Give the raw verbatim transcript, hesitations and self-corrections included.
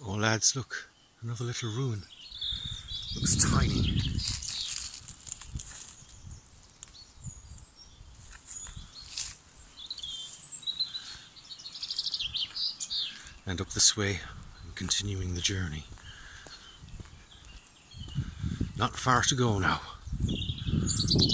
Oh lads, look, another little ruin. Looks tiny. And up this way, I'm continuing the journey. Not far to go now.